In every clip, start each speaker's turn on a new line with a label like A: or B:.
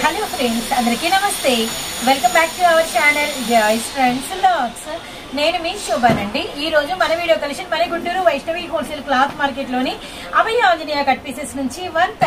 A: Hello friends, అందరికీ నమస్తే. Welcome back to our channel Joys friends vlogs. నేను మీ శోభానండి. ఈ రోజు మన వీడియో కలెక్షన్ మన Guntur Vaishnavi wholesale cloth market లోని అభయ ఆంజనేయ కట్ పీసెస్ నుంచి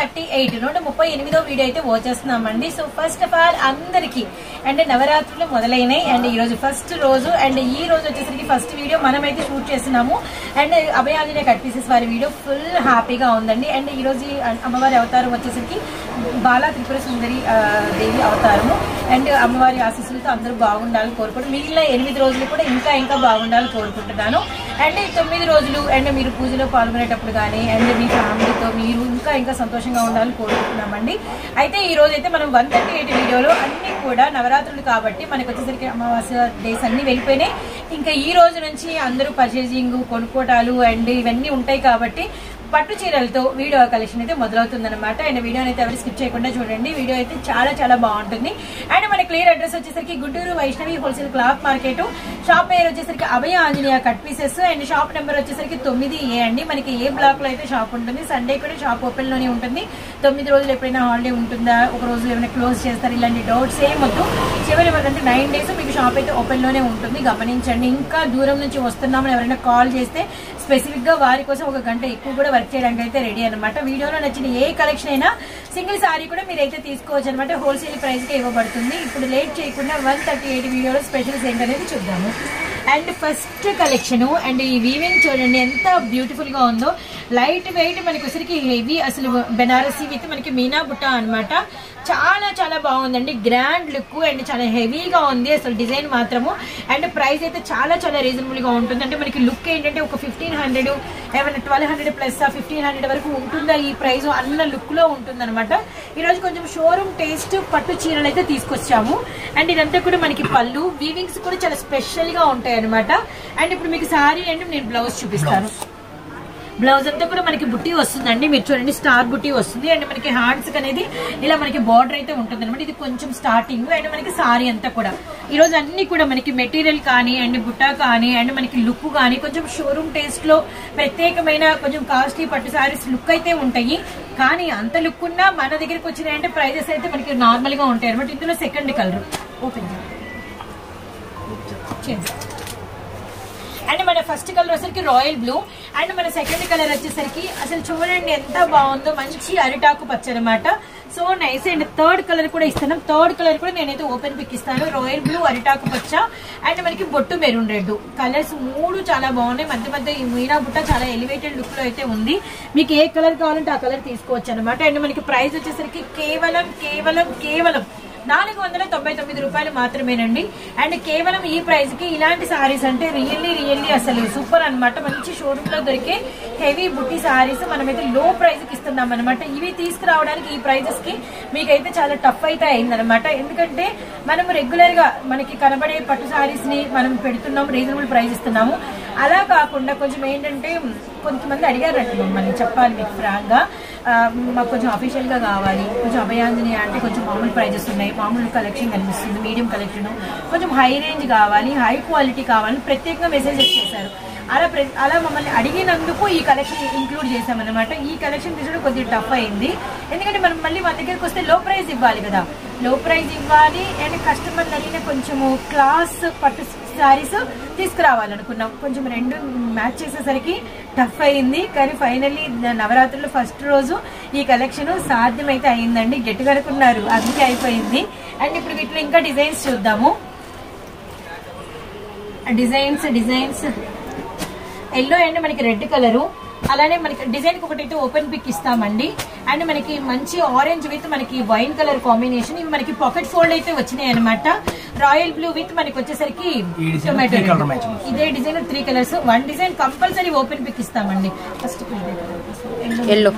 A: 138 వీడియో అయితే వచ్చేస్తున్నామండి. సో ఫస్ట్ ఆఫ్ ఆల్ అందరికి అండ్ నవరాత్రులు మొదలైనాయి అండ్ ఈ రోజు ఫస్ట్ రోజు అండ్ ఈ రోజు వచ్చేసరికి ఫస్ట్ వీడియో మనమైతే షూట్ చేస్తున్నాము. And Abhaya Anjaneya cut pieces వారి వీడియో ఫుల్ హ్యాపీగా ఉందండి. అండ్ ఈ రోజు అమ్మవారి అవతారం వచ్చేసరికి బాలా త్రిపుర సుందరి దేవి అవతారము అండ్ అమ్మవారి ఆశీస్సులతో అందరూ బాగుండాలని కోరుకుంటున్నాను. మిగిలిన 8 రోజులు కూడా ఇంకా బాగుండాలని కోరుకుంటున్నాను. అండ్ 9 రోజులు అండ్ మీరు పూజలో పాల్గొనేటప్పుడు కానీ అండ్ మీ ఫ్యామిలీతో మీరు ఇంకా సంతోషంగా ఉండాలని కోరుకుంటున్నామండి. అయితే ఈ రోజు అయితే మనం 138 వీడియోలో అన్ని కూడా నవరాత్రులు కాబట్టి మనకు వచ్చేసరికి అమావాస్య డేస్ అన్ని వెళ్ళిపోయినాయి. ఇంకా ఈ రోజు నుంచి అందరూ పర్చేజింగ్ కొనుక్కోటాలు అండ్ ఇవన్నీ ఉంటాయి కాబట్టి పట్టు చీరలతో వీడియో కలెక్షన్ అయితే మొదలవుతుందన్నమాట. అండ్ వీడియోని అయితే ఎవరు స్కిప్ చేయకుండా చూడండి. వీడియో అయితే చాలా బాగుంటుంది. అండ్ మన క్లియర్ అడ్రస్ వచ్చేసరికి Guntur Vaishnavi wholesale cloth market. Shop పేరు వచ్చేసరికి Abhaya Anjaneya cut pieces and shop number వచ్చేసరికి 9A అండి. మనకి ఏ బ్లాక్ లో అయితే షాప్ ఉంటుంది. సండే కూడా షాప్ ఓపెన్ లోనే ఉంటుంది. 9 రోజులు ఎప్పుడైనా హాలిడే ఉంటుందా, ఒక రోజు ఏమైనా క్లోజ్ చేస్తారు, ఇలాంటి డౌట్స్ ఏమొద్దు. చివరి వరకు 9 డేస్ మీకు షాప్ అయితే ఓపెన్ లోనే ఉంటుంది. గమనించండి. ఇంకా దూరం నుంచి వస్తున్నామని ఎవరైనా కాల్ చేస్తే స్పెసిఫిక్ గా వారి కోసం 1 గంట ఎక్కువ కూడా వర్క్ చేయడానికి అయితే రెడీ అనమాట. వీడియోలో నచ్చిన ఏ కలెక్షన్ అయినా సింగిల్ సారీ కూడా మీరైతే తీసుకోవచ్చు అనమాట. హోల్సేల్ ప్రైస్ గా ఇవ్వబడుతుంది. ఇప్పుడు లేట్ చేయకుండా 138 వీడియోలో స్పెషల్స్ ఏంటనేది చూద్దాము. అండ్ ఫస్ట్ కలెక్షన్ అండ్ ఈ వీవింగ్ చూడండి ఎంత బ్యూటిఫుల్ గా ఉందో. లైట్ వెయిట్ మనకి వచ్చరికి హెవీ, అసలు బెనారసీ విత్ మనకి మీనా బుట్ట అనమాట. చాలా బాగుందండి. గ్రాండ్ లుక్ అండ్ చాలా హెవీగా ఉంది అసలు డిజైన్ మాత్రము. అండ్ ప్రైస్ అయితే చాలా రీజనబుల్ గా ఉంటుంది. అంటే మనకి లుక్ ఏంటంటే ఒక 1500 ఏమైనా 1200 ప్లస్ 1500 వరకు ఉంటుందా ఈ ప్రైస్ అన్న లుక్ లో ఉంటుంది అనమాట. ఈ రోజు కొంచెం షోరూమ్ టేస్ట్ పట్టు చీరలు అయితే తీసుకొచ్చాము. అండ్ ఇదంతా కూడా మనకి పళ్ళు వీవింగ్స్ కూడా చాలా స్పెషల్ గా ఉంటాయి అనమాట. అండ్ ఇప్పుడు మీకు సారీ అండ్ నేను బ్లౌజ్ చూపిస్తాను. బ్లౌజ్ అంతా కూడా మనకి బుట్టి వస్తుందండి. మీరు చూడండి స్టార్ బుట్టి వస్తుంది. అండ్ మనకి హ్యాండ్స్ అనేది ఇలా మనకి బార్డర్ అయితే ఉంటుంది అనమాట. ఇది కొంచెం స్టార్టింగ్ అండ్ మనకి సారీ అంతా కూడా ఈ రోజు అన్ని కూడా మనకి మెటీరియల్ కానీ అండ్ బుట్ట కానీ అండ్ మనకి లుక్ కానీ కొంచెం షోరూమ్ టేస్ట్ లో ప్రత్యేకమైన కొంచెం కాస్ట్లీ పట్టు సారీస్ లుక్ అయితే ఉంటాయి. కానీ అంత లుక్ ఉన్నా మన దగ్గరికి వచ్చినాయంటే ప్రైజెస్ అయితే మనకి నార్మల్ గా ఉంటాయి అనమాట. ఇందులో సెకండ్ కలర్ ఓపెన్ చేయండి. అండ్ మన ఫస్ట్ కలర్ వచ్చేసరికి రాయల్ బ్లూ అండ్ మన సెకండ్ కలర్ వచ్చేసరికి అసలు చూడండి ఎంత బాగుందో, మంచి అరిటాకు పచ్చ అనమాట. So nice. And third colour కూడా ఇస్తాను. థర్డ్ కలర్ కూడా నేనైతే ఓపెన్ పిక్ ఇస్తాను. రాయల్ బ్లూ, అరిటాకు పచ్చ అండ్ మనకి బొట్టు మెరూన్ రెడ్ కలర్స్ 3 చాలా బాగున్నాయి. మధ్య ఈ మీనా బుట్ట చాలా ఎలివేటెడ్ లుక్ లో అయితే ఉంది. మీకు ఏ కలర్ కావాలంటే ఆ కలర్ తీసుకోవచ్చు అనమాట. అండ్ మనకి ప్రైస్ వచ్చేసరికి కేవలం 499 రూపాయలు మాత్రమేనండి. అండ్ కేవలం ఈ ప్రైస్ కి ఇలాంటి సారీస్ అంటే రియల్లీ అసలు సూపర్ అనమాట. మంచి షోరూమ్ లో దొరికే హెవీ బుట్టి సారీస్ మనమైతే లో ప్రైస్ కి ఇస్తున్నాం అనమాట. ఇవి తీసుకురావడానికి ఈ ప్రైజెస్ కి మీకైతే చాలా టఫ్ అయితే అయిందనమాట. ఎందుకంటే మనం రెగ్యులర్ గా మనకి కనబడే పట్టు సారీస్ ని మనం పెడుతున్నాం, రీజనబుల్ ప్రైస్ ఇస్తున్నాము. అలా కాకుండా కొంచెం ఏంటంటే కొంతమంది అడిగారండి మమ్మల్ని, చెప్పాలి మీకు ఫ్రాంక్ గా, మాకు కొంచెం అఫీషియల్ గా కావాలి, కొంచెం అభయాంజనేయ అంటే కొంచెం మామూలు ప్రైజెస్ ఉన్నాయి, మామూలు కలెక్షన్ కనిపిస్తుంది, మీడియం కలెక్షన్, కొంచెం హై రేంజ్ కావాలి, హై క్వాలిటీ కావాలని ప్రత్యేకంగా మెసేజెస్ చేశారు. అలా మమ్మల్ని అడిగినందుకు ఈ కలెక్షన్ ఇంక్లూడ్ చేసామన్నమాట. ఈ కలెక్షన్ తీసుకోవడం కొద్దిగా టఫ్ అయింది. ఎందుకంటే మనం మళ్ళీ మన దగ్గరికి వస్తే లో ప్రైస్ ఇవ్వాలి కదా, లో ప్రైస్ ఇవ్వాలి అండ్ కస్టమర్లు అడిగిన కొంచెము క్లాస్ పట్టు సారీస్ తీసుకురావాలనుకున్నాం. కొంచెం రెండు మ్యాచ్ చేసేసరికి టఫ్ అయింది. కానీ ఫైనల్లీ నవరాత్రులు ఫస్ట్ రోజు ఈ కలెక్షన్ సాధ్యమైతే అయిందండి. గట్టిగనుకున్నారు, అందుకే అయిపోయింది. అండ్ ఇప్పుడు వీటిలో ఇంకా డిజైన్స్ చూద్దాము. డిజైన్స్ ఎల్లో అండ్ మనకి రెడ్ కలరు, అలానే మనకి డిజైన్ కి ఒకటైతే ఓపెన్ పిక్ ఇస్తామండి. అండ్ మనకి మంచి ఆరెంజ్ విత్ మనకి వైన్ కలర్ కాంబినేషన్. ఇవి మనకి పాకెట్ ఫోల్డ్ అయితే వచ్చినాయి అనమాట. రాయల్ బ్లూ విత్ మనకి వచ్చేసరికి టొమాటో. ఇదే design 3 colours. 1 design compulsory open pic ఇస్తామండి. First yellow,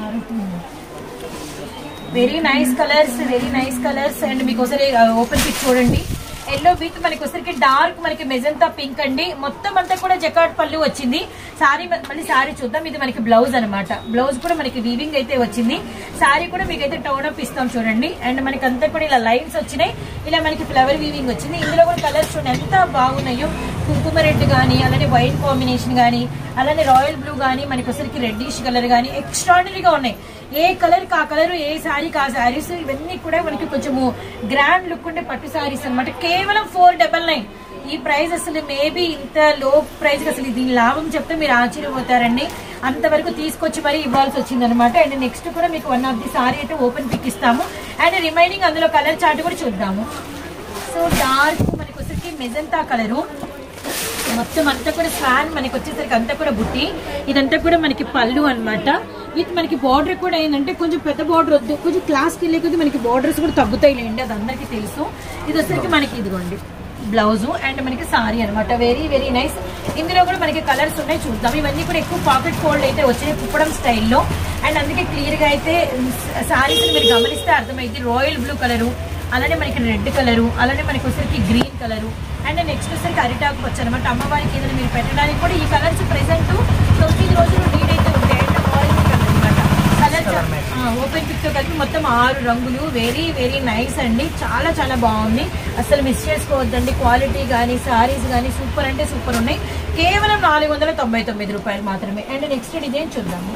A: very nice colours and మీకు ఒకసారి ఓపెన్ పిక్ చూడండి. ఎల్లో విత్ మనకి వచ్చరికి డార్క్ మనకి మెజంతా పింక్ అండి. మొత్తం అంతా కూడా జకాట్ పళ్ళు వచ్చింది. సారీ మళ్ళీ సారీ చూద్దాం. ఇది మనకి బ్లౌజ్ అనమాట. బ్లౌజ్ కూడా మనకి వీవింగ్ అయితే వచ్చింది. సారీ కూడా మీకైతే టౌన్ అప్ ఇస్తాం చూడండి. అండ్ మనకి అంతా కూడా ఇలా లైన్స్ వచ్చినాయి, ఇలా మనకి ఫ్లవర్ వీవింగ్ వచ్చింది. ఇందులో కూడా కలర్స్ చూడండి ఎంత బాగున్నాయో. కుంకుమ రెడ్ కానీ, అలానే వైట్ కాంబినేషన్ కానీ, అలానే రాయల్ బ్లూ కానీ, మనకి వచ్చరికి రెడ్డిష్ కలర్ కానీ ఎక్స్ట్రాడినరీగా ఉన్నాయి. ఏ కలర్ కా కలర్, ఏ శారీ కా శారీస్, ఇవన్నీ కూడా మనకి కొంచెము గ్రాండ్ లుక్ ఉండే పట్టు శారీస్ అనమాట. కేవలం 499. ఈ ప్రైస్ అసలు మేబీ ఇంత లో ప్రైస్ అసలు దీని లాభం చెప్తే మీరు ఆశ్చర్యపోతారండి. అంతవరకు తీసుకొచ్చి మరీ ఇవ్వాల్సి వచ్చింది అనమాట. అండ్ నెక్స్ట్ కూడా మీకు వన్ ఆఫ్ ది సారీ అయితే ఓపెన్ పిక్ ఇస్తాము. అండ్ రిమైనింగ్ అందులో కలర్ చార్ట్ కూడా చూద్దాము. సో డార్క్ మనకి వచ్చేసరికి మెజంతా కలరు, మొత్తం అంతా కూడా స్వాన్ మనకి వచ్చేసరికి అంతా కూడా బుట్టి. ఇదంతా కూడా మనకి పళ్ళు అనమాట. విత్ మనకి బార్డర్ కూడా ఏంటంటే కొంచెం పెద్ద బార్డర్ వద్దు, కొంచెం క్లాస్కి వెళ్ళే కొద్ది మనకి బార్డర్స్ కూడా తగ్గుతాయి లేండి, అది అందరికీ తెలుసు. ఇది వచ్చేసరికి మనకి ఇదిగోండి బ్లౌజు అండ్ మనకి సారీ అనమాట. Very very nice. ఇందులో కూడా మనకి కలర్స్ ఉన్నాయి, చూద్దాం. ఇవన్నీ కూడా ఎక్కువ పాకెట్ ఫోల్డ్ అయితే వచ్చినాయి కుప్పడం స్టైల్లో. అండ్ అందుకే క్లియర్ గా అయితే సారీస్ మీరు గమనిస్తే అర్థమైంది. రాయల్ బ్లూ కలరు, అలానే మనకి రెడ్ కలరు, అలానే మనకి వచ్చేసరికి గ్రీన్ కలరు, అండ్ నెక్స్ట్ వచ్చేసరికి అరిటాకు వచ్చి అనమాట. అమ్మవారికి ఏదైనా మీరు పెట్టడానికి కూడా ఈ కలర్స్ ప్రెసెంట్ 9 రోజులు నీడ్ అయితే ఉంటాయి. అండ్ ఆరెంజ్ కలర్ అనమాట. కలర్ ఓపెన్ పిక్ తో కలిపి మొత్తం 6 రంగులు. వెరీ వెరీ నైస్ అండి, చాలా చాలా బాగుంది. అసలు మిస్ చేసుకోవద్దండి. క్వాలిటీ కానీ సారీస్ కానీ సూపర్ అంటే సూపర్ ఉన్నాయి. కేవలం 499 రూపాయలు మాత్రమే. అండ్ నెక్స్ట్ డిజైన్ చూద్దాము.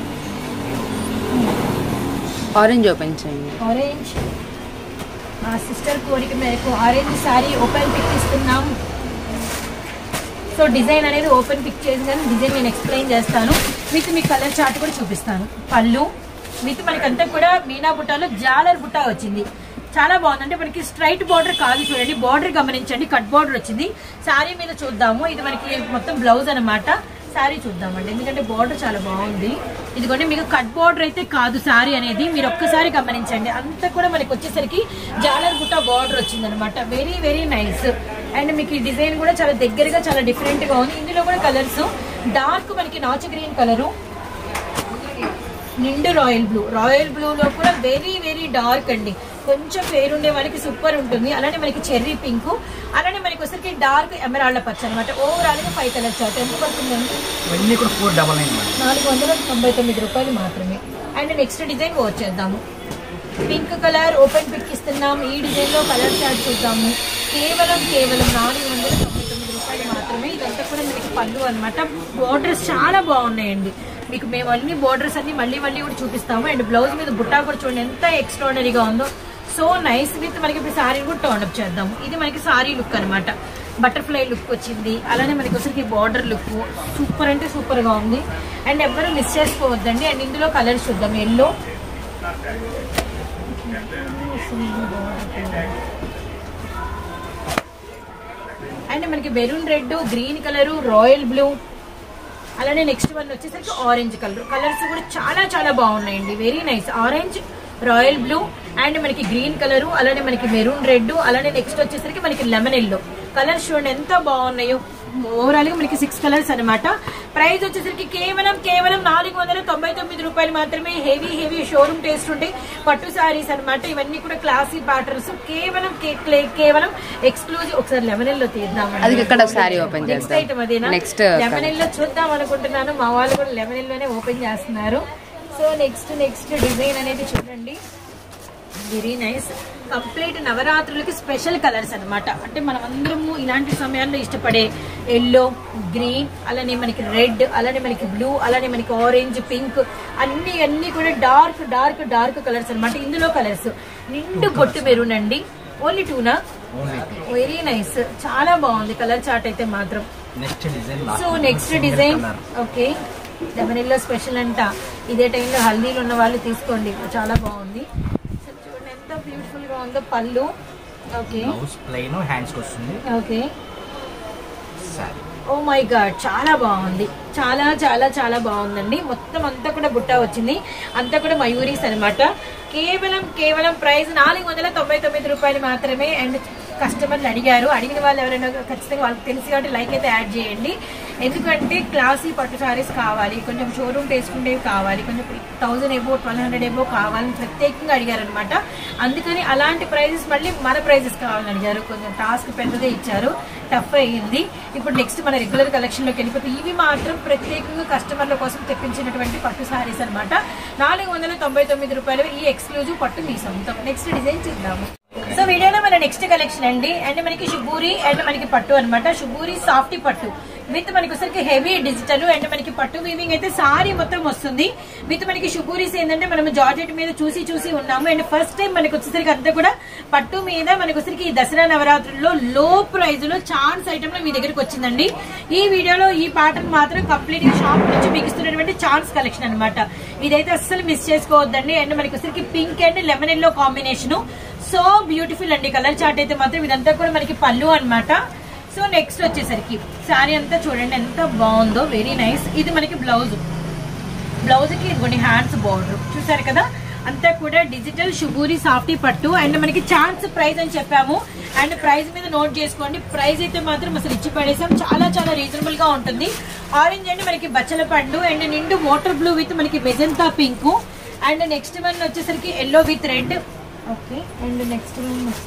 B: ఆరెంజ్ ఓపెన్ చేయండి.
A: ఆరెంజ్ సిస్టర్ కోరిక మేరకు ఆరెంజ్ సారీ ఓపెన్ పిక్ ఇస్తున్నాం. సో డిజైన్ అనేది ఓపెన్ పిక్ చేసి కానీ డిజైన్ నేను ఎక్స్ప్లెయిన్ చేస్తాను. విత్ మీ కలర్ చార్ట్ కూడా చూపిస్తాను. పళ్ళు విత్ మనకంతా కూడా మీనా బుట్టాలో జాలర్ బుట్టా వచ్చింది. చాలా బాగుంది. అంటే మనకి స్ట్రైట్ బార్డర్ కాదు, చూడండి బార్డర్ గమనించండి, కట్ బార్డర్ వచ్చింది. శారీ మీద చూద్దాము. ఇది మనకి మొత్తం బ్లౌజ్ అనమాట. శారీ చూద్దామండి, ఎందుకంటే బార్డర్ చాలా బాగుంది. ఇదిగోండి మీకు కట్ బార్డర్ అయితే కాదు శారీ అనేది, మీరు ఒక్కసారి గమనించండి. అంతా కూడా మనకి వచ్చేసరికి జాలర్ బుట్ట బార్డర్ వచ్చింది అనమాట. Very very nice. అండ్ మీకు ఈ డిజైన్ కూడా చాలా దగ్గరగా చాలా డిఫరెంట్ గా ఉంది. ఇందులో కూడా కలర్స్ డార్క్ మనకి నాచు గ్రీన్ కలరు, నిండు రాయల్ బ్లూ, రాయల్ బ్లూ లో కూడా వెరీ వెరీ డార్క్ అండి. కొంచెం ఫేర్ ఉండే వాళ్ళకి సూపర్ ఉంటుంది. అలానే మనకి చెర్రీ పింక్, అలానే మనకి వచ్చరికి డార్క్ ఎమరాల్డ్ పచ్చ అనమాట. ఓవరాల్ గా 5 కలర్ చార్ట్. ఎంత పడుతుందండి? 499 రూపాయలు మాత్రమే. అండ్ నెక్స్ట్ డిజైన్ వచ్చేద్దాము. పింక్ కలర్ ఓపెన్ పిక్ ఇస్తున్నాం. ఈ డిజైన్ లో కలర్ చార్ట్ చూద్దాము. కేవలం 499 రూపాయలు మాత్రమే. ఇదంతా కూడా మనకి పళ్ళు అనమాట. బోర్డర్స్ చాలా బాగున్నాయండి. మీకు మేము అన్ని బోర్డర్స్ అన్ని మళ్ళీ కూడా చూపిస్తాము. అండ్ బ్లౌజ్ మీద బుట్టా కూడా చూడండి ఎంత ఎక్స్ట్రాడనరీగా ఉందో. So nice. విత్ మనకి ఇప్పుడు సారీ కూడా టర్న్ అప్ చేద్దాము. ఇది మనకి సారీ లుక్ అనమాట. బటర్ఫ్లై లుక్ వచ్చింది. అలానే మనకి వచ్చరికి బార్డర్ లుక్ సూపర్ అంటే సూపర్ గా ఉంది. అండ్ ఎవరు మిస్ చేసుకోవద్దండి. అండ్ ఇందులో కలర్స్ చూద్దాం. ఎల్లో, అండ్ మనకి maroon red, green colour, royal blue, అలానే నెక్స్ట్ వన్ వచ్చేసరికి ఆరెంజ్ కలర్. కలర్స్ కూడా చాలా చాలా బాగున్నాయండి. Very nice. Orange, royal blue and మనకి గ్రీన్ కలరు, అలానే మనకి మెరూన్ రెడ్, అలానే నెక్స్ట్ వచ్చేసరికి మనకి లెమన్ ఎల్లో. కలర్స్ చూడండి ఎంత బాగున్నాయో. ఓవరాల్ గా మనకి 6 కలర్స్ అనమాట. ప్రైస్ వచ్చేసరికి కేవలం 499 రూపాయలు మాత్రమే. హెవీ షోరూమ్ టేస్ట్ ఉంటాయి పట్టు సారీస్ అనమాట. ఇవన్నీ కూడా క్లాసీ ప్యాటర్న్స్. కేవలం ఎక్స్క్లూజివ్. ఒకసారి లెమన్ ఎల్లో తీద్దాం. నెక్స్ట్ ఐటమ్ అదేనా? లెమన్ ఎల్లో చూద్దాం అనుకుంటున్నాను. మా వాళ్ళు కూడా లెమన్ ఎల్లోనే ఓపెన్ చేస్తున్నారు. సో నెక్స్ట్ డిజైన్ అనేది చూడండి. Very nice. కంప్లీట్ నవరాత్రులకి స్పెషల్ కలర్స్ అనమాట. అంటే మనం అందరము ఇలాంటి సమయాల్లో ఇష్టపడే ఎల్లో, గ్రీన్, అలానే మనకి రెడ్, అలానే మనకి బ్లూ, అలానే మనకి ఆరెంజ్, పింక్ అన్ని కూడా డార్క్ కలర్స్ అనమాట. ఇందులో కలర్స్ నిండు బొట్టు మెరూన్ అండి. ఓన్లీ 2నా? Very nice. చాలా బాగుంది కలర్ చార్ట్ అయితే మాత్రం. So next design okay. Lemon yellow special అంట. ఇదే టైంలో హల్దీలు ఉన్న వాళ్ళు తీసుకోండి, చాలా బాగుంది. చూడండి ఎంత బ్యూటిఫుల్ గా ఉందో. పళ్ళు okay, okay. Oh my god, చాలా బాగుంది. చాలా బాగుందండి. మొత్తం అంతా కూడా బుట్ట వచ్చింది. అంతా కూడా మయూరీస్ అనమాట. కేవలం ప్రైస్ 499 రూపాయలు మాత్రమే. అండ్ కస్టమర్లు అడిగిన వాళ్ళు ఎవరైనా ఖచ్చితంగా వాళ్ళకి తెలుసు కాబట్టి లైక్ అయితే యాడ్ చేయండి. ఎందుకంటే క్లాసీ పట్టు సారీస్ కావాలి, కొంచెం షోరూమ్ టేసుకుంటేవి కావాలి, కొంచెం 1000 ఎబో 1200 ఎబో కావాలని ప్రత్యేకంగా అడిగారనమాట. అందుకని అలాంటి ప్రైజెస్ మళ్ళీ మన ప్రైజెస్ కావాలని అడిగారు. కొంచెం టాస్క్ పెద్దదే ఇచ్చారు, టఫ్ అయ్యింది. ఇప్పుడు నెక్స్ట్ మన రెగ్యులర్ కలెక్షన్ లోకి వెళ్ళిపోతే ఇవి మాత్రం ప్రత్యేకంగా కస్టమర్ల కోసం తెప్పించినటువంటి పట్టు సారీస్ అనమాట. 499 రూపాయలు. ఈ ఎక్స్క్లూజివ్ పట్టు మీ సొంతం. నెక్స్ట్ డిజైన్ చూద్దాము. సో వీడియోలో మన నెక్స్ట్ కలెక్షన్ అండి. అండ్ మనకి షుబూరి అండ్ మనకి పట్టు అనమాట. షుబూరి సాఫ్టీ పట్టు విత్ మనకి వచ్చరికి హెవీ డిజిటల్ అండ్ మనకి పట్టు వీవింగ్ అయితే సారీ మొత్తం వస్తుంది. విత్ మనకి షుబూరీస్ ఏంటంటే మనం జార్జెట్ మీద చూసి ఉన్నాము. అండ్ ఫస్ట్ టైం మనకి వచ్చేసరికి అంతా కూడా పట్టు మీద మనకి వచ్చరికి ఈ దసరా నవరాత్రుల్లో లో ప్రైజ్ లో ఛాన్స్ ఐటమ్ లో మీ దగ్గరకు వచ్చిందండి. ఈ వీడియోలో ఈ ప్యాటర్న్ మాత్రం కంప్లీట్ గా షాప్ నుంచి మీకు ఇస్తున్నటువంటి ఛాన్స్ కలెక్షన్ అనమాట. ఇదైతే అస్సలు మిస్ చేసుకోవద్దండి. అండ్ మనకి వచ్చరికి pink and lemon yellow combination so beautiful అండి. కలర్ చార్ట్ అయితే మాత్రం ఇదంతా కూడా మనకి పళ్ళు అనమాట. సో నెక్స్ట్ వచ్చేసరికి శారీ అంతా చూడండి ఎంత బాగుందో, వెరీ నైస్. ఇది మనకి బ్లౌజ్ కి కొన్ని హ్యాండ్స్ బార్డర్ చూసారు కదా. అంతా కూడా డిజిటల్ షుబూరి సాఫ్టీ పట్టు అండ్ మనకి ఛాన్స్ ప్రైస్ అని చెప్పాము. అండ్ ప్రైస్ మీద నోట్ చేసుకోండి. ప్రైస్ అయితే మాత్రం అసలు ఇచ్చి పడేసాం. చాలా రీజనబుల్ గా ఉంటుంది. ఆరెంజ్ అండ్ మనకి బచ్చల పండు అండ్ నిండు వాటర్ బ్లూ విత్ మనకి magenta pink and next one వచ్చేసరికి yellow with red. Okay and next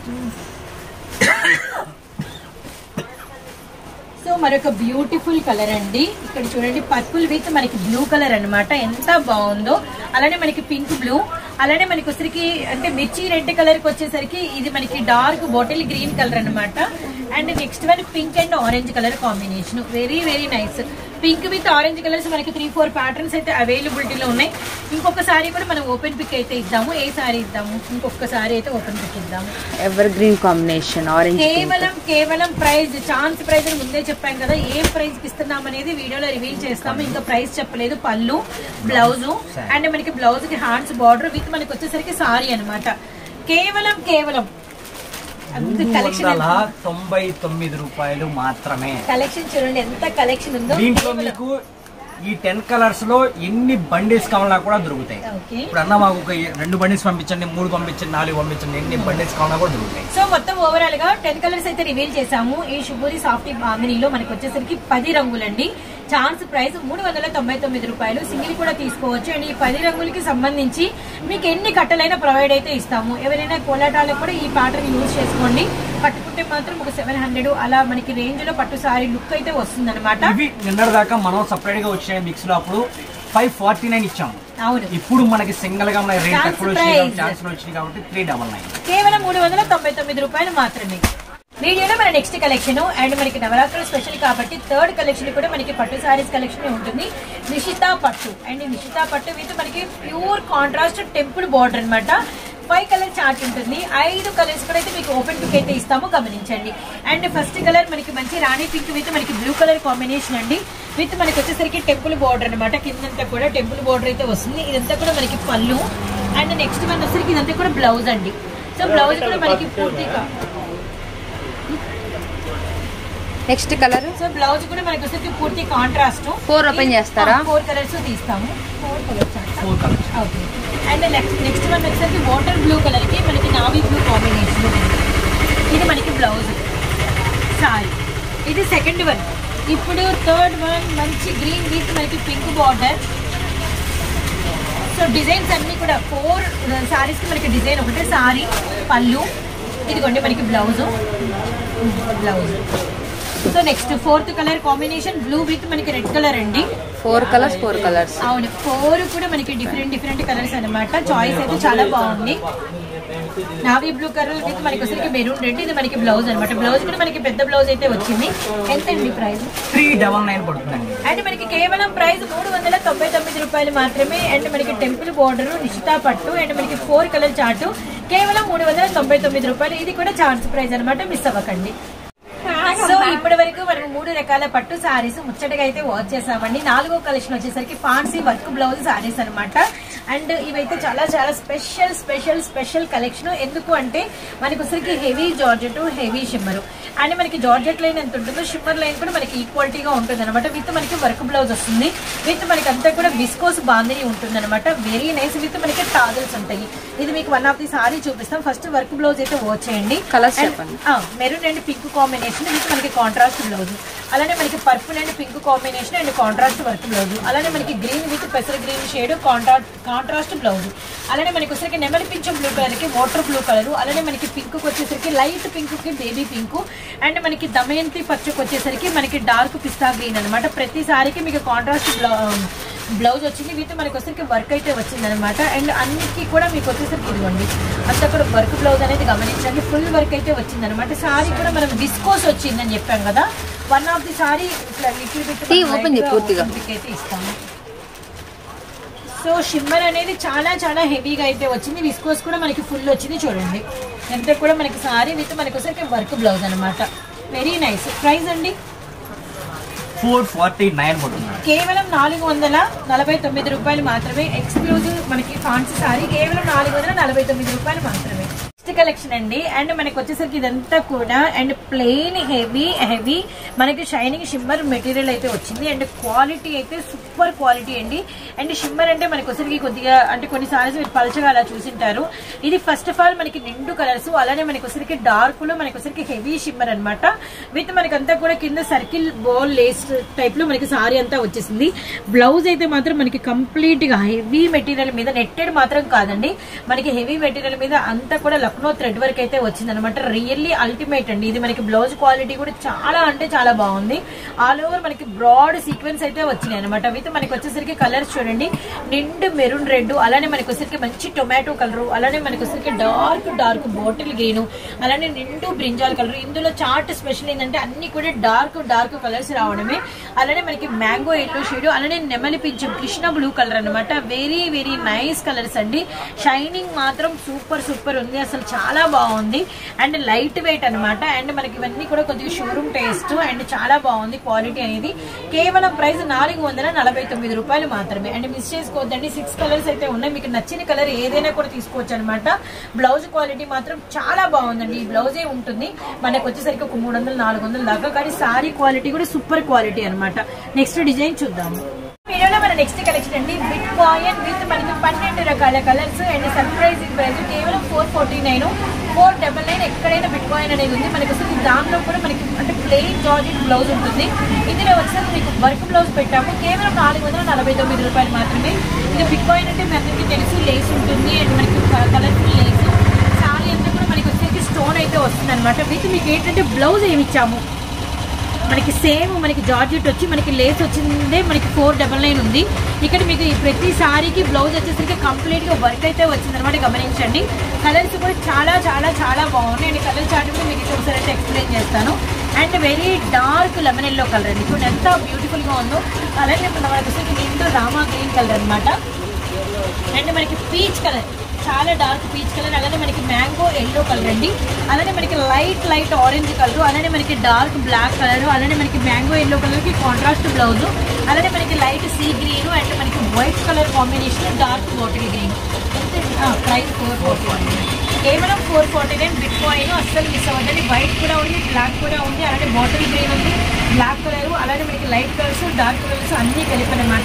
A: so మరొక బ్యూటిఫుల్ కలర్ అండి. ఇక్కడ చూడండి పర్పుల్ విత్ మనకి బ్లూ కలర్ అనమాట. ఎంత బాగుందో. అలానే మనకి పింక్ బ్లూ, అలానే మనకి వచ్చరికి అంటే మిర్చి రెడ్ కలర్ కి వచ్చేసరికి ఇది మనకి డార్క్ బాటిల్ గ్రీన్ కలర్ అనమాట. And next one pink and orange colour combination, very nice. Pink with orange colours మనకి 3-4 ప్యాటర్న్స్ అయితే అవైలబిలిటీలో ఉన్నాయి. ఇంకొక సారీ కూడా మనం ఓపెన్ పిక్ అయితే ఇద్దాము. ఏ సారీ ఇద్దాము? ఇంకొక సారీ అయితే ఓపెన్ పిక్ ఇద్దాము.
B: Evergreen combination orange.
A: కేవలం ప్రైస్ ఛాన్స్ ప్రైస్ అని ముందే చెప్పాం కదా. ఏం ప్రైస్ కి ఇస్తున్నాం అనేది వీడియోలో రివీల్ చేస్తాము. ఇంకా ప్రైస్ చెప్పలేదు. పళ్ళు, బ్లౌజ్ అండ్ మనకి బ్లౌజ్ కి హ్యాండ్స్ బార్డర్ విత్ మనకి వచ్చేసరికి సారీ అనమాట. కేవలం
C: 99 రూపాయలు మాత్రమే.
A: కలెక్షన్ చూడండి ఎంత కలెక్షన్ ఉందో.
C: దీంట్లో మీకు ఈ 10 కలర్స్ లో ఎన్ని బండిల్స్ కావాలన్నా కూడా దొరుకుతాయి. ఇప్పుడు అన్న మాకు ఒక 2 బండిల్స్ పంపించండి, 3 పంపించండి, 4 పంపించండి, ఎన్ని బండిల్స్ కావాలన్నా కూడా దొరుకుతాయి.
A: సో మొత్తం ఓవరాల్ గా 10 కలర్స్ అయితే రివీల్ చేసాము. ఈ షుబూరి సాఫ్టీ బాంగినీలో మనకి వచ్చేసరికి 10 రంగులండి. ఛాన్స్ ప్రైస్ 399 రూపాయలు. సింగిల్ కూడా తీసుకోవచ్చు. అండ్ ఈ 10 రంగులకి సంబంధించి మీకు ఎన్ని కట్టలైనా ప్రొవైడ్ అయితే ఇస్తాము. ఎవరైనా కోలాటాలకు కూడా ఈ ప్యాటర్న్ యూజ్ చేసుకోండి. కట్టుకుంటే మాత్రం ఒక 700 అలా మనకి రేంజ్ లో పట్టు సారీ లుక్ అయితే వస్తుంది అనమాట.
C: ఇవి నిన్నటి దాకా మనం సపరేట్ గా వచ్చాయి మిక్స్ లో అప్పుడు 549 ఇచ్చాము.
A: అవును,
C: ఇప్పుడు మనకి సింగిల్ గా మన రేట్ తక్కువ వచ్చింది కాబట్టి 399.
A: కేవలం 399 రూపాయలు మాత్రమే. వీడియోలో మన నెక్స్ట్ కలెక్షన్ అండ్ మనకి నవరాత్రులు స్పెషల్ కాబట్టి థర్డ్ కలెక్షన్ కూడా మనకి పట్టు సారీస్ కలెక్షన్ ఉంటుంది. నిషితా పట్టు అండ్ నిషితా పట్టు విత్ మనకి ప్యూర్ కాంట్రాస్ట్ టెంపుల్ బార్డర్ అనమాట. 5 కలర్ చార్ట్ ఉంటుంది. 5 కలర్స్ కూడా అయితే మీకు ఓపెన్ పిక్ అయితే ఇస్తాము, గమనించండి. అండ్ ఫస్ట్ కలర్ మనకి మంచి రాణి పింక్ విత్ మనకి బ్లూ కలర్ కాంబినేషన్ అండి. విత్ మనకి వచ్చేసరికి టెంపుల్ బార్డర్ అనమాట. కిందంతా కూడా టెంపుల్ బార్డర్ అయితే వస్తుంది. ఇదంతా కూడా మనకి పళ్ళు అండ్ నెక్స్ట్ వన్ వచ్చేసరికి ఇదంతా కూడా బ్లౌజ్ అండి. సో బ్లౌజ్ కూడా మనకి పూర్తిగా
B: నెక్స్ట్ కలర్.
A: సో బ్లౌజ్ కూడా మనకి వచ్చేసరికి పూర్తి కాంట్రాస్ట్.
B: 4 ఓపెన్ చేస్తారా?
A: 4 కలర్స్ తీస్తాము. 4 colours. Okay. And next one వచ్చేసరికి వాటర్ బ్లూ కలర్ కి మనకి నావీ బ్లూ కాంబినేషన్. ఇది మనకి బ్లౌజ్ సారీ. ఇది సెకండ్ వన్. ఇప్పుడు థర్డ్ వన్ మంచి గ్రీన్ విత్ మనకి పింక్ బార్డర్. సో డిజైన్స్ అన్ని కూడా 4 సారీస్ కి మనకి డిజైన్ ఒకటే సారీ, పళ్ళు. ఇదిగోండి మనకి blouse. So next 4th colour combination blue with మనకి రెడ్ కలర్ అండి.
B: 4 కలర్స్.
A: అవును, 4 కూడా మనకి డిఫరెంట్ కలర్స్ అనమాట. చాయిస్ అయితే చాలా బాగుంది. నావీ బ్లూ కలర్ విత్ మనకి వచ్చరికి మెరూన్ రెడ్. ఇది మనకి బ్లౌజ్ అనమాట. బ్లౌజ్ కూడా మనకి పెద్ద బ్లౌజ్ అయితే వచ్చింది. ఎంత అండి ప్రైస్?
C: 399 పడుతుందండి.
A: అండ్ మనకి కేవలం ప్రైస్ 399 రూపాయలు మాత్రమే. అండ్ మనకి టెంపుల్ బోర్డర్ నిషితా పట్టు అండ్ మనకి 4 కలర్ చార్ట్ కేవలం 399 రూపాయలు. ఇది కూడా ఛాన్స్ ప్రైస్ అనమాట, మిస్ అవ్వకండి. సో ఇప్పటి వరకు మనం 3 రకాల పట్టు సారీస్ ముచ్చటగా అయితే వాచ్ చేసామండి. 4వ కలెక్షన్ వచ్చేసరికి ఫాన్సీ వర్క్ బ్లౌజ్ సారీస్ అనమాట. అండ్ ఇవైతే చాలా స్పెషల్ కలెక్షన్. ఎందుకు అంటే మనకి వచ్చరికి heavy georgette, heavy shimmer. And మనకి జార్జెట్ లైన్ ఎంత ఉంటుందో షిమ్మర్ లైన్ కూడా మనకి ఈక్వాలిటీగా ఉంటుంది అనమాట. విత్ మనకి వర్క్ బ్లౌజ్ వస్తుంది. విత్ మనకి అంతా కూడా విస్కోస్ బాందిని ఉంటుంది అనమాట. Very nice. విత్ మనకి టాజల్స్ ఉంటాయి. ఇది మీకు వన్ ఆఫ్ ది సారీ చూపిస్తాం. ఫస్ట్ వర్క్ బ్లౌజ్ అయితే వాచ్ చేయండి. Maroon and pink combination with మనకి కాంట్రాస్ట్ బ్లౌజ్. అలానే మనకి purple and pink combination and contrast work blouse. అలానే మనకి గ్రీన్ విత్ పెసర గ్రీన్ షేడ్ కాంట్రాస్ట్ బ్లౌజ్. అలానే మనకి వచ్చేసరికి నెమలి పింఛం బ్లూ కలర్ కి వాటర్ బ్లూ కలర్. అలానే మనకి పింక్ వచ్చేసరికి లైట్ పింక్ కి బేబీ పింక్. అండ్ మనకి దమయంతి పచ్చకు వచ్చేసరికి మనకి డార్క్ పిస్తా గ్రీన్ అనమాట. ప్రతి సారీకి మీకు కాంట్రాస్ట్ బ్లౌజ్ వచ్చింది విత్ మనకి వచ్చేసరికి వర్క్ అయితే వచ్చింది అనమాట. అండ్ అన్నిటికీ కూడా మీకు వచ్చేసరికి ఇదిగోండి అంతా కూడా వర్క్ బ్లౌజ్ అనేది గమనించండి, ఫుల్ వర్క్ అయితే వచ్చింది అనమాట. సారీ కూడా మనం విస్కోస్ వచ్చిందని చెప్పాం కదా, వన్ ఆఫ్ ది సారీ ఇట్లా లిటిల్ బిట్ అయితే ఇస్తాము. సో షిమ్మర్ అనేది చాలా చాలా హెవీగా అయితే వచ్చింది, విస్కోస్ కూడా మనకి ఫుల్ వచ్చింది చూడండి. ఎంత కూడా మనకి సారీ విత్ మనకి వచ్చేసరికి వర్క్ బ్లౌజ్ అనమాట. Very nice. ప్రైస్ అండి
C: 449 పడుతుంది,
A: కేవలం 449 రూపాయలు మాత్రమే. ఎక్స్క్లూజివ్ మనకి ఫ్యాన్సీ సారీ కేవలం 449 రూపాయలు మాత్రమే. కలెక్షన్ అండి. అండ్ మనకి వచ్చేసరికి ఇదంతా కూడా అండ్ ప్లెయిన్ హెవీ మనకి షైనింగ్ షిమ్మర్ మెటీరియల్ అయితే వచ్చింది. అండ్ క్వాలిటీ అయితే సూపర్ క్వాలిటీ అండి. అండ్ షిమ్మర్ అంటే మనకి వచ్చేసరికి కొద్దిగా అంటే కొన్నిసార్లు మీరు పలచగా అలా చూసింటారు. ఇది ఫస్ట్ ఆఫ్ ఆల్ మనకి నిండు కలర్స్, అలానే మనకి వచ్చేసరికి డార్క్ లో మనకి వచ్చేసరికి హెవీ షిమ్మర్ అనమాట. విత్ మనకి అంతా కూడా కింద సర్కిల్ బోల్ లేస్ టైప్ లో మనకి సారీ అంతా వచ్చేసింది. బ్లౌజ్ అయితే మాత్రం మనకి కంప్లీట్ గా హెవీ మెటీరియల్ మీద, నెట్టెడ్ మాత్రం కాదండి, మనకి హెవీ మెటీరియల్ మీద అంతా కూడా లక్నో థ్రెడ్ వర్క్ అయితే వచ్చింది అనమాట. రియల్లీ అల్టిమేట్ అండి. ఇది మనకి బ్లౌజ్ క్వాలిటీ కూడా చాలా అంటే చాలా బాగుంది. ఆల్ ఓవర్ మనకి బ్రాడ్ సీక్వెన్స్ అయితే వచ్చినాయి అనమాట. విత్ మనకి వచ్చేసరికి కలర్స్ చూడండి, నిండు మెరూన్ రెడ్, అలానే మనకి వచ్చేసరికి మంచి టొమాటో కలర్, అలానే మనకి వచ్చేసరికి డార్క్ బాటిల్ గ్రీన్, అలానే నిండు బ్రింజాల్ కలర్. ఇందులో చార్ట్ స్పెషల్ ఏంటంటే అన్ని కూడా డార్క్ కలర్స్ రావడమే. అలానే మనకి మ్యాంగో ఎల్లో షేడ్, అలానే నెమలి పింఛం కృష్ణ బ్లూ కలర్ అనమాట. వెరీ వెరీ నైస్ కలర్స్ అండి. షైనింగ్ మాత్రం సూపర్ ఉంది, అసలు చాలా బాగుంది. అండ్ లైట్ వెయిట్ అనమాట. అండ్ మనకి ఇవన్నీ కూడా కొద్దిగా షోరూమ్ టేస్ట్ అండ్ చాలా బాగుంది క్వాలిటీ అనేది. కేవలం ప్రైస్ 449 రూపాయలు మాత్రమే. అండ్ మిస్ చేసుకోవద్దండి, 6 కలర్స్ అయితే ఉన్నాయి. మీకు నచ్చిన కలర్ ఏదైనా కూడా తీసుకోవచ్చు అనమాట. బ్లౌజ్ క్వాలిటీ మాత్రం చాలా బాగుందండి. ఈ బ్లౌజే ఉంటుంది మనకు వచ్చేసరికి ఒక 300-400 దాకా, కానీ సారీ క్వాలిటీ కూడా సూపర్ క్వాలిటీ అనమాట. నెక్స్ట్ డిజైన్ చూద్దాము. వీడియోలో మన నెక్స్ట్ కలెక్షన్ అండి, బిట్ కాయిన్ విత్ మనకి 12 రకాల కలర్స్ అండ్ సర్ప్రైజింగ్ ప్రైస్ కేవలం 449, 499. ఎక్కడైనా బిట్ కాయిన్ అనేది ఉంది మనకి. అసలు దాంట్లో కూడా మనకి అంటే ప్లెయిన్ జార్జెట్ బ్లౌజ్ ఉంటుంది. ఇందులో వచ్చేసరికి మీకు వర్క్ బ్లౌజ్ పెట్టాము. కేవలం 449 రూపాయలు మాత్రమే. ఇది బిట్ కాయిన్ అంటే మనకి తెలుసు, లేస్ ఉంటుంది అండ్ మనకి కలర్ఫుల్ లేస్. సారీ అంతా కూడా మనకి వచ్చేసరికి స్టోన్ అయితే వస్తుంది అనమాట. విత్ మీకు ఏంటంటే బ్లౌజ్ ఏమి ఇచ్చాము మనకి సేమ్ మనకి జార్జెట్ వచ్చి మనకి లేస్ వచ్చిందే మనకి 499 ఉంది. ఇక్కడ మీకు ప్రతి సారీకి బ్లౌజ్ వచ్చేసరికి కంప్లీట్ గా వర్క్ అయితే వచ్చింది అనమాట. గమనించండి, కలర్స్ కూడా చాలా చాలా చాలా బాగున్నాయి. అండ్ కలర్ చార్ట్ కూడా మీకు ఒకసారి అయితే ఎక్స్ప్లెయిన్ చేస్తాను. And very dark lemon yellow colour అండి, ఇప్పుడు ఎంత బ్యూటిఫుల్ గా ఉందో. అలాగే మనకి వచ్చేసరికి దీంట్లో రామా గ్రీన్ కలర్ అనమాట. అండ్ మనకి పీచ్ కలర్, చాలా డార్క్ పీచ్ కలర్, అలానే మనకి మ్యాంగో ఎల్లో కలర్ అండి, అలానే మనకి లైట్ ఆరెంజ్ కలర్, అలానే మనకి డార్క్ బ్లాక్ కలర్, అలానే మనకి మ్యాంగో ఎల్లో కలర్ కి కాంట్రాస్ట్ బ్లౌజ్, అలానే మనకి లైట్ సీ గ్రీన్ అండ్ మనకి white colour combination dark bottle green. Price 449, కేవలం 449. బిట్ కాయిన్ అస్సలు మిస్ అవ్వదండి. వైట్ కూడా ఉంది, బ్లాక్ కూడా ఉంది, అలానే బాటిల్ గ్రీన్ ఉంది, బ్లాక్ కలర్, అలానే మనకి లైట్ కలర్స్ డార్క్ కలర్స్ అన్ని కలిపి అనమాట.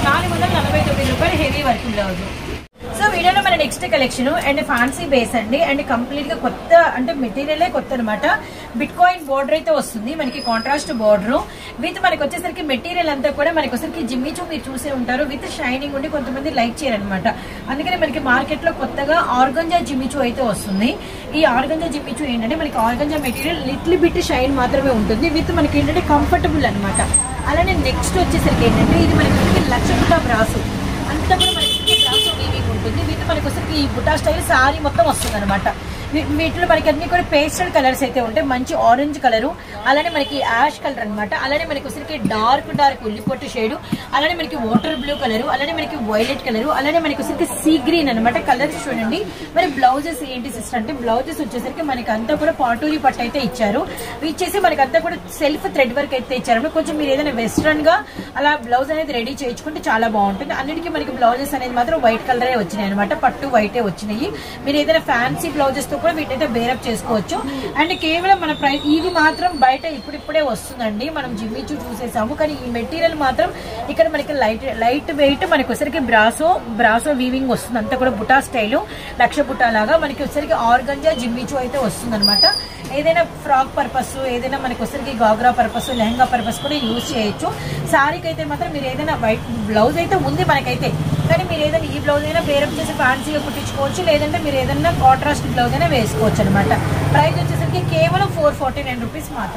A: 449 రూపాయలు హెవీ వర్క్ బ్లౌజ్. సో వీడియోలో మన next collection and fancy base అండి. అండ్ కంప్లీట్ గా కొత్త అంటే మెటీరియలే కొత్త అనమాట. బిట్ కాయిన్ బోర్డర్ అయితే వస్తుంది మనకి, కాంట్రాస్ట్ బోర్డర్ విత్ మనకి వచ్చేసరికి మెటీరియల్ అంతా కూడా మనకి వచ్చేసరికి జిమ్మిచూ మీరు చూసే ఉంటారు. విత్ షైనింగ్ ఉండి కొంతమంది లైక్ చేయరనమాట. అందుకని మనకి మార్కెట్ లో కొత్తగా ఆర్గంజా జిమ్మిచూ అయితే వస్తుంది. ఈ ఆర్గంజా జిమ్మిచూ ఏంటంటే మనకి organza material little bit shine మాత్రమే ఉంటుంది. విత్ మనకి ఏంటంటే కంఫర్టబుల్ అనమాట. అలానే నెక్స్ట్ వచ్చేసరికి ఏంటంటే ఇది మనకి లక్ష బ్రాసు అంతా కూడా మనకి బ్రాసు వీవింగ్ ఉంటుంది. విత్ మనకి వచ్చేసరికి ఈ బుటా స్టైల్ సారీ మొత్తం వస్తుంది అనమాట. వీటిలో మనకి అన్ని కూడా పేస్టల్ కలర్స్ అయితే ఉంటాయి. మంచి ఆరెంజ్ కలరు, అలానే మనకి యాష్ కలర్ అనమాట. అలానే మనకి వచ్చేసరికి డార్క్ ఉల్లిపొట్టు షేడ్, అలానే మనకి వాటర్ బ్లూ కలర్, అలానే మనకి వైలెట్ కలర్, అలానే మనకి వచ్చేసరికి సీ గ్రీన్ అనమాట. కలర్స్ చూడండి. మరి బ్లౌజెస్ ఏంటి సిస్టర్ అంటే బ్లౌజెస్ వచ్చేసరికి మనకి అంతా కూడా పాటూరి పట్టు అయితే ఇచ్చారు. ఇచ్చేసి మనకి అంతా కూడా సెల్ఫ్ థ్రెడ్ వర్క్ అయితే ఇచ్చారు. కొంచెం మీరు ఏదైనా వెస్ట్రన్ గా అలా బ్లౌజ్ అనేది రెడీ చేయించుకుంటే చాలా బాగుంటుంది. అన్నిటికీ మనకి బ్లౌజెస్ అనేది మాత్రం వైట్ కలరే వచ్చినాయి అనమాట. పట్టు వైటే వచ్చినాయి. మీరు ఏదైనా ఫ్యాన్సీ బ్లౌజెస్ తో కూడా వీటైతే బేరప్ చేసుకోవచ్చు. అండ్ కేవలం మన ప్రైస్ ఇది మాత్రం బయట ఇప్పుడిప్పుడే వస్తుందండి. మనం జిమ్మిచూ చూసేసాము, కానీ ఈ మెటీరియల్ మాత్రం ఇక్కడ మనకి లైట్ వెయిట్ మనకి వచ్చరికి బ్రాసో వీవింగ్ వస్తుంది. అంతా కూడా బుటా స్టైల్, లక్ష బుటా లాగా మనకి వచ్చరికి ఆర్గంజా జిమ్మిచూ అయితే వస్తుంది అనమాట. ఏదైనా ఫ్రాక్ పర్పస్, ఏదైనా మనకి వచ్చరికి గాగ్రా పర్పస్, లెహంగా పర్పస్ కూడా యూజ్ చేయొచ్చు. సారీకి అయితే మాత్రం మీరు ఏదైనా వైట్ బ్లౌజ్ అయితే ఉంది మనకైతే, కానీ మీరు ఏదైనా ఈ బ్లౌజ్ అయినా బేరప్ చేసి ఫ్యాన్సీగా కుట్టించుకోవచ్చు, లేదంటే మీరు ఏదైనా కాంట్రాస్ట్ బ్లౌజ్ అయినా వేసుకోవచ్చు అనమాట. ప్రైస్ వచ్చేసరికి కేవలం 449 రూపీస్ మాత్రమే.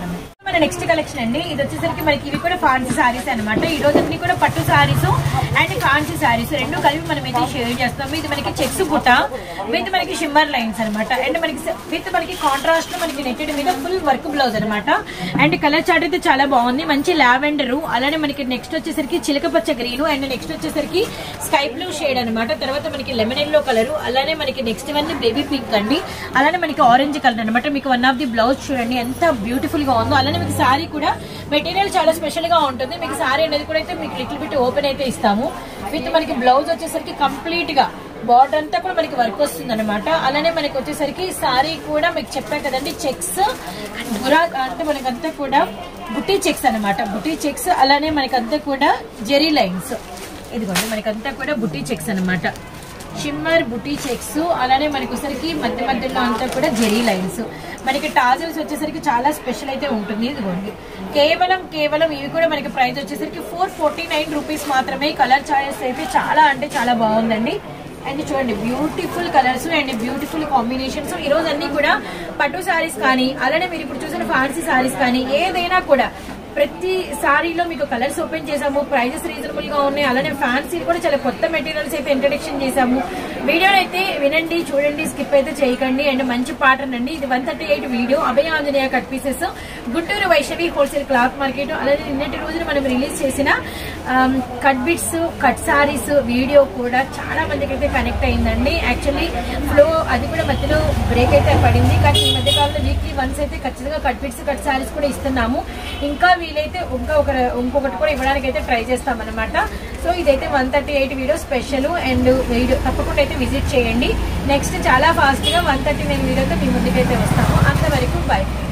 A: మన నెక్స్ట్ కలెక్షన్ అండి. ఇది వచ్చేసరికి మనకి ఇవి కూడా ఫ్యాన్సీ సారీస్ అనమాట. ఈ రోజు అన్ని కూడా పట్టు సారీస్ అండ్ ఫ్యాన్సీ సారీస్ రెండు కలిపి మనం అయితే షేర్ చేస్తాము. ఇది మనకి చెక్స్ బుట్ట విత్ మనకి షిమ్మర్ లైన్స్ అనమాట. అండ్ మనకి కాంట్రాస్ట్ లో మనకి నెట్టెడ్ మీద ఫుల్ వర్క్ బ్లౌజ్ అనమాట. అండ్ కలర్ చార్ట్ అయితే చాలా బాగుంది. మంచి లావెండర్, అలానే మనకి నెక్స్ట్ వచ్చేసరికి చిలక పచ్చ గ్రీన్, అండ్ నెక్స్ట్ వచ్చేసరికి స్కై బ్లూ షేడ్ అనమాట. తర్వాత మనకి లెమన్ ఎల్లో కలర్, అలానే మనకి నెక్స్ట్ వన్ బేబీ పింక్ అండి. అలానే మనకి ఆరెంజ్ కలర్ అనమాట. మీకు వన్ ఆఫ్ ది బ్లౌజ్ చూడండి ఎంత బ్యూటిఫుల్ గా ఉందో. అలానే మీకు సారీ కూడా మెటీరియల్ చాలా స్పెషల్ గా ఉంటుంది. మీకు సారీ అనేది కూడా అయితే మీకు లిటిల్ బిట్ ఓపెన్ అయితే ఇస్తాము. విత్ మనకి బ్లౌజ్ వచ్చేసరికి కంప్లీట్ గా బార్డర్ అంతా కూడా మనకి వర్క్ వస్తుంది అనమాట. అలానే మనకి వచ్చేసరికి సారీ కూడా మీకు చెప్పాను కదండి చెక్స్ అంటే మనకంతా కూడా బుటీ చెక్స్ అనమాట. బుటీ చెక్స్, అలానే మనకంతా కూడా జెరీ లైన్స్. ఇదిగోండి మనకంతా కూడా బుటీ చెక్స్ అనమాట. షిమ్మర్ బుటీ చెక్స్, అలానే మనకి వచ్చేసరికి మధ్య మధ్యలో అంతా కూడా జెరీ లైన్స్. మనకి టాజల్స్ వచ్చేసరికి చాలా స్పెషల్ అయితే ఉంటుంది. ఇదిగోండి కేవలం ఇవి కూడా మనకి ప్రైస్ వచ్చేసరికి 449 రూపీస్ మాత్రమే. కలర్ చాయిస్ అయితే చాలా అంటే చాలా బాగుందండి. అండ్ చూడండి beautiful colours and beautiful combinations. ఈ రోజు అన్ని కూడా పట్టు సారీస్ కానీ, అలానే మీరు ఇప్పుడు చూసిన ఫ్యాన్సీ సారీస్ కానీ, ఏదైనా కూడా ప్రతి సారీలో మీకు కలర్స్ ఓపెన్ చేసాము. ప్రైజెస్ రీజనబుల్ గా ఉన్నాయి. అలానే ఫ్యాన్సీ కూడా చాలా కొత్త మెటీరియల్స్ అయితే ఇంట్రడక్షన్ చేసాము. వీడియోని అయితే వినండి, చూడండి, స్కిప్ అయితే చేయకండి. అండ్ మంచి ప్యాటర్న్ అండి. ఇది 138 video Abhaya Anjaneya cut pieces, Guntur Vaishnavi wholesale cloth market. అలానే నిన్నటి రోజున మనం రిలీజ్ చేసిన cut bits cut sarees video కూడా చాలా మందికి అయితే కనెక్ట్ అయిందండి. యాక్చువల్లీ ఫ్లో అది కూడా మధ్యలో బ్రేక్ అయితే పడింది. కానీ ఈ మధ్య కాలంలో వీక్లీ వన్స్ అయితే ఖచ్చితంగా కట్ బిట్స్ కట్ సారీస్ కూడా ఇస్తున్నాము. ఇంకా వీలైతే ఇంకొకటి కూడా ఇవ్వడానికి అయితే ట్రై చేస్తాం అనమాట. సో ఇదైతే 138 వీడియో స్పెషల్. అండ్ వీడియో తప్పకుండా అయితే విజిట్ చేయండి. నెక్స్ట్ చాలా ఫాస్ట్ గా 139 వీడియోతో మీ ముందుకైతే వస్తాము. అంతవరకు బై.